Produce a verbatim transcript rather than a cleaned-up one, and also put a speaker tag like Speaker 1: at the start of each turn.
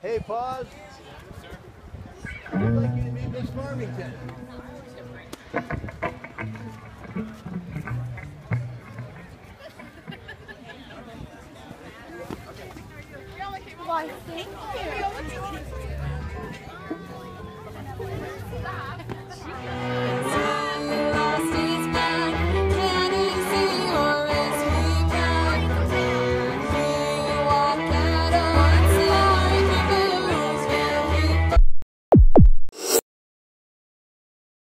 Speaker 1: Hey, Paws. I'd like you to meet Miss Farmington.